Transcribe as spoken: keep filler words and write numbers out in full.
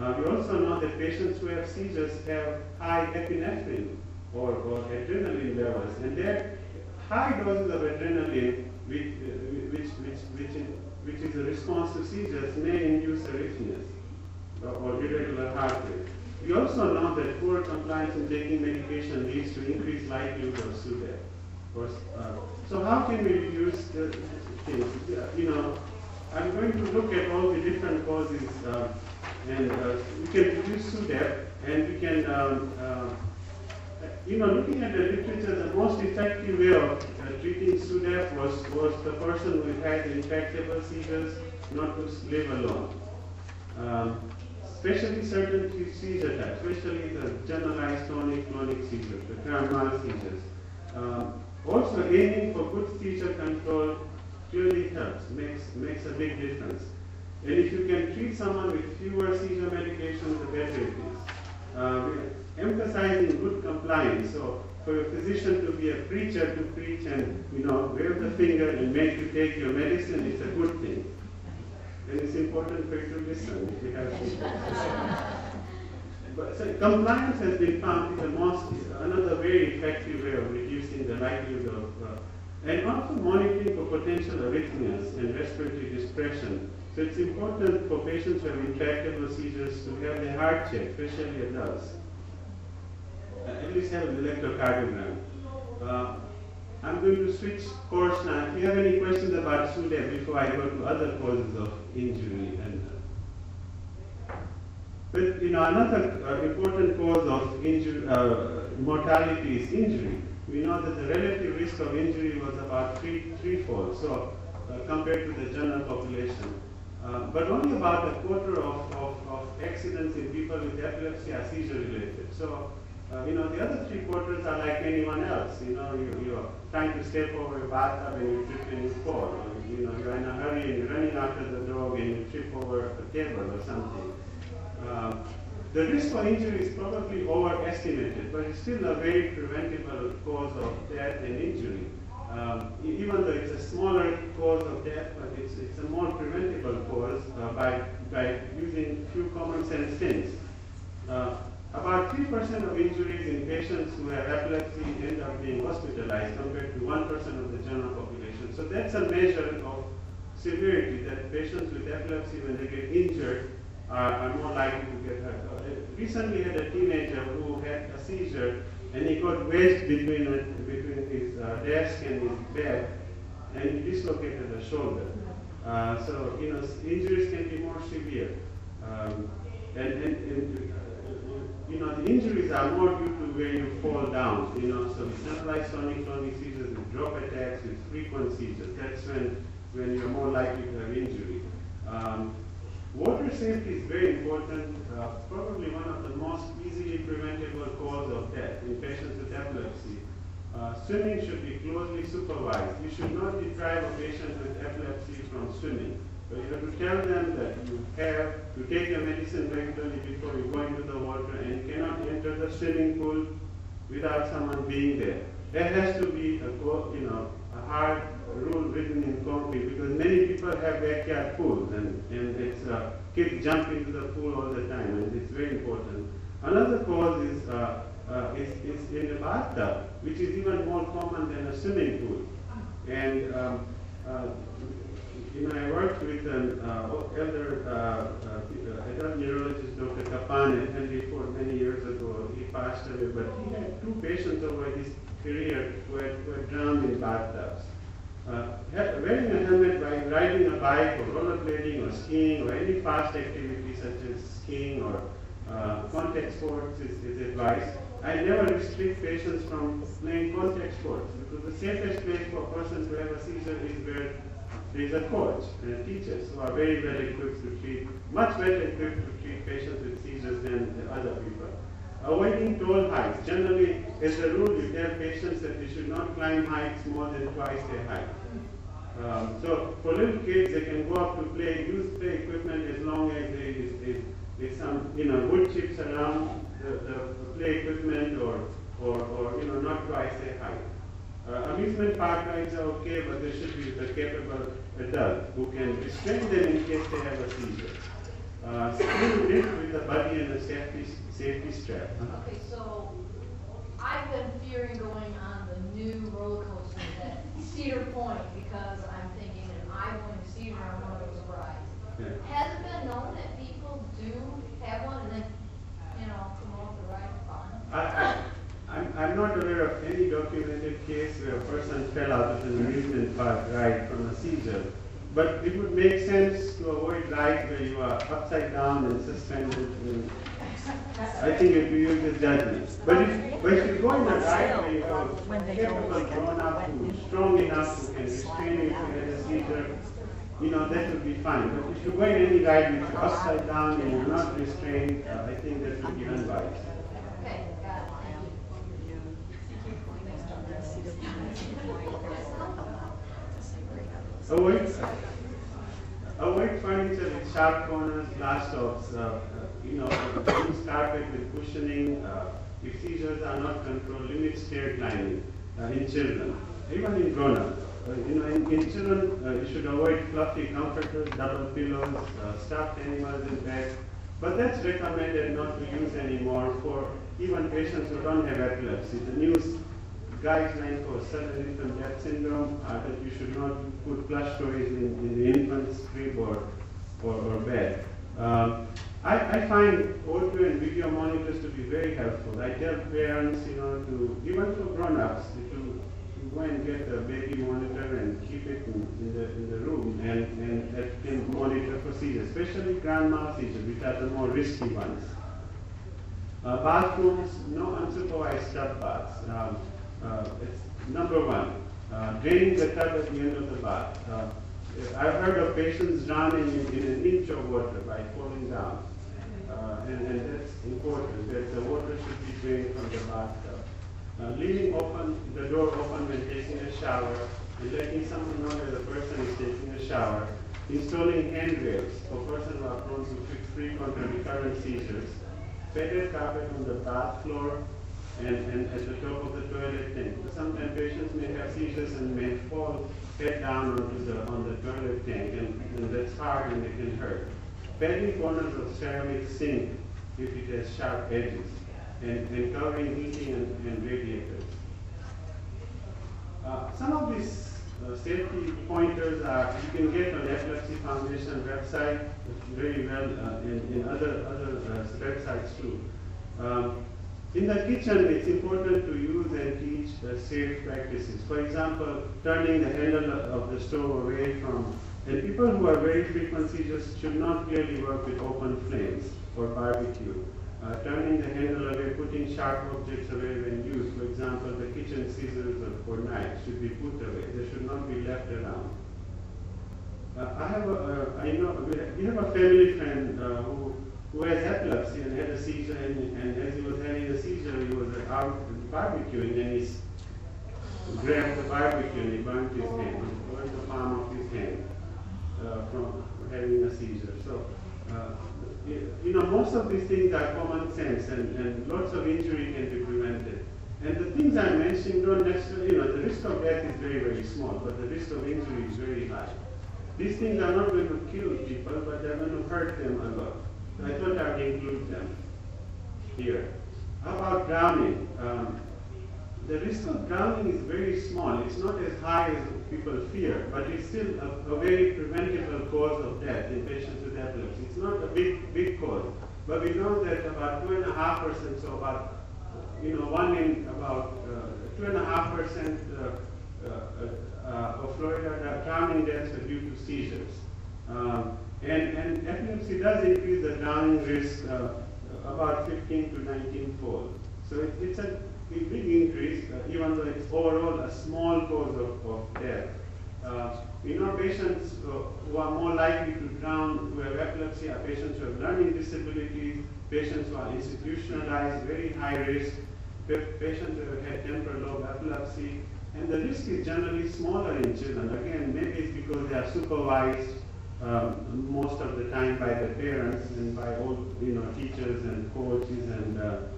Uh, we also know that patients who have seizures have high epinephrine or, or adrenaline levels, and their high doses of adrenaline, which, which, which, which, is, which is a response to seizures, may induce arrhythmias or irregular heart rate. We also know that poor compliance in taking medication leads to increased likelihood of SUDEP. Or, uh, so how can we reduce the things? You know, I'm going to look at all the different causes, uh, and uh, we can reduce SUDEP, and we can, um, uh, you know, looking at the literature, the most effective way of uh, treating SUDEP was, was the person who had intractable seizures not to live alone. Um, especially certain seizure types, especially the generalized tonic-clonic seizures, the Carmel seizures. Um, also, aiming for good seizure control really helps, makes, makes a big difference. And if you can treat someone with fewer seizure medications, the better it is. Uh, emphasizing good compliance. So, for a physician to be a preacher to preach and, you know, wave the finger and make you take your medicine is a good thing. And it's important for you to listen if you have to. But so compliance has been found to be the most, another very effective way of reducing the likelihood of, uh, and also monitoring for potential arrhythmias and respiratory depression. So it's important for patients who have intractable seizures to have their heart checked, especially adults. Uh, at least have an electrocardiogram. Uh, I'm going to switch course now. If you have any questions about SUDEP before I go to other causes of injury. And, uh, but you know, another uh, important cause of injury, uh, mortality is injury. We know that the relative risk of injury was about three, threefold, so uh, compared to the general population. Uh, but only about a quarter of, of, of accidents in people with epilepsy are seizure related. So, uh, you know, the other three quarters are like anyone else. You know, you, you're trying to step over a bathtub and you trip and you fall. Or, you know, you're in a hurry and you're running after the dog and you trip over a table or something. Uh, the risk for injury is probably overestimated, but it's still a very preventable cause of death and injury. Um, even though it's a smaller cause of death, but it's, it's a more preventable cause uh, by, by using few common sense things. Uh, about three percent of injuries in patients who have epilepsy end up being hospitalized compared to one percent of the general population. So that's a measure of severity, that patients with epilepsy, when they get injured, are, are more likely to get hurt. I recently had a teenager who had a seizure and he got wedged between, a, between his uh, desk and his bed, and he dislocated the shoulder. Uh, so, you know, injuries can be more severe. Um, and, and, and uh, you know, the injuries are more due to where you fall down. You know, so with generalized tonic-clonic seizures, with drop attacks, with frequent seizures, that's when, when you're more likely to have injury. Um, Water safety is very important, uh, probably one of the most easily preventable cause of death in patients with epilepsy. Uh, swimming should be closely supervised. You should not deprive a patient with epilepsy from swimming. So you have to tell them that you have to take your medicine regularly before you go into the water, and you cannot enter the swimming pool without someone being there. There has to be a, you know, a hard rule written in concrete, because many people have backyard pools, and, and it's uh, kids jump into the pool all the time, and it's very important. Another cause is, uh, uh, is, is in the bathtub, which is even more common than a swimming pool. And um, uh, you know, I worked with an uh, elder uh, uh, adult neurologist, Doctor Kapan, at Henry Ford many years ago. He passed away, but he had two patients over his career who had, who had drowned in bathtubs. Uh, wearing a helmet by riding a bike or rollerblading or skiing or any fast activity such as skiing or uh, contact sports is, is advised. I never restrict patients from playing contact sports, because the safest place for a person to have a seizure is where there is a coach and teachers who are very well equipped to treat, much better equipped to treat patients with seizures than the other people. Avoiding tall heights. Generally, as a rule, you tell patients that they should not climb heights more than twice their height. Um, so for little kids, they can go up to play, use play equipment as long as there is, is, is some, you know, wood chips around the, the play equipment, or, or, or, you know, not twice their height. Uh, amusement park rides are okay, but they should be the capable adult who can restrain them in case they have a seizure. uh, screwed it with a buddy and a safety, safety strap. Okay, so I've been fearing going on the new roller coaster at Cedar Point because I'm thinking if I'm going to Cedar on one of those rides. Yeah. Has it been known that people do have one and then, you know, promote the ride fun? I, I, I'm, I'm not aware of any documented case where a person fell out of an amusement park ride from a seizure. But it would make sense to avoid rides where you are upside down and suspended. And I think if you use this judgment. But if, but if you go in a ride where you are capable, grown up, who strong enough, who can restrain you if you had a seizure, you know, that would be fine. But if you go in any ride which you're upside down and you're not restrained, uh, I think that would be unwise. Okay, got it. Avoid, avoid furniture with sharp corners, glass tops, uh, uh, you know, use carpet with cushioning. Uh, if seizures are not controlled, limit stair climbing uh, in children, even in grown-ups. Uh, you know, in, in children, uh, you should avoid fluffy comforters, double pillows, uh, stuffed animals in bed. But that's recommended not to use anymore for even patients who don't have epilepsy. The new guideline for sudden infant death syndrome are that you should not put plush toys in, in the infant's crib or, or, or bed. Um, I, I find audio and video monitors to be very helpful. I tell parents, you know, to even for grown-ups, to, to go and get a baby monitor and keep it in, in, the, in the room, and, and that can monitor for seizures, especially grand mal seizures, which are the more risky ones. Uh, bathrooms, no unsupervised stub baths. Um, Uh, it's number one, uh, draining the tub at the end of the bath. Uh, I've heard of patients drowning in, in an inch of water by falling down. Uh, and, and that's important, that the water should be drained from the bathtub. Uh, leaving open the door open when taking a shower and letting someone know that the person is taking a shower. Installing handrails for persons who are prone to frequent or recurrent seizures. Bedded carpet on the bath floor. And, and at the top of the toilet tank. Sometimes patients may have seizures and may fall head down onto the, on the toilet tank, and, and that's hard and it can hurt. Padding corners of ceramic sink if it has sharp edges, and, and covering heating and, and radiators. Uh, some of these uh, safety pointers are, you can get on Epilepsy Foundation website, very well, uh, in, in other, other uh, websites too. Um, In the kitchen, it's important to use and teach uh, safe practices. For example, turning the handle of the stove away from, and people who are very frequent seizures should not really work with open flames or barbecue. Uh, turning the handle away, putting sharp objects away when used. For example, the kitchen scissors or, or knives should be put away. They should not be left around. Uh, I have a, uh, I know, we have a family friend uh, who who has epilepsy and had a seizure, and, and as he was having a seizure, he was out barbecuing, and he grabbed the barbecue and he burnt his hand, he burnt the palm of his hand uh, from having a seizure. So, uh, you know, most of these things are common sense, and, and lots of injury can be prevented. And the things I'm mentioning don't necessarily, you know, the risk of death is very, very small, but the risk of injury is very high. These things are not going to kill people, but they're going to hurt them a lot. I thought I would include them here. How about drowning? Um, the risk of drowning is very small. It's not as high as people fear, but it's still a, a very preventable cause of death in patients with epilepsy. It's not a big, big cause, but we know that about two and a half percent, so about, you know, one in about uh, two and a half percent uh, uh, uh, of Florida drowning deaths are due to seizures. Um, And, and epilepsy does increase the drowning risk uh, about fifteen to nineteen fold. So it, it's a big, big increase, uh, even though it's overall a small cause of, of death. Uh, we know patients uh, who are more likely to drown who have epilepsy are patients who have learning disabilities, patients who are institutionalized, very high risk, patients who have had temporal lobe epilepsy, and the risk is generally smaller in children. Again, maybe it's because they are supervised Um, most of the time by the parents and by all, you know, teachers and coaches and uh,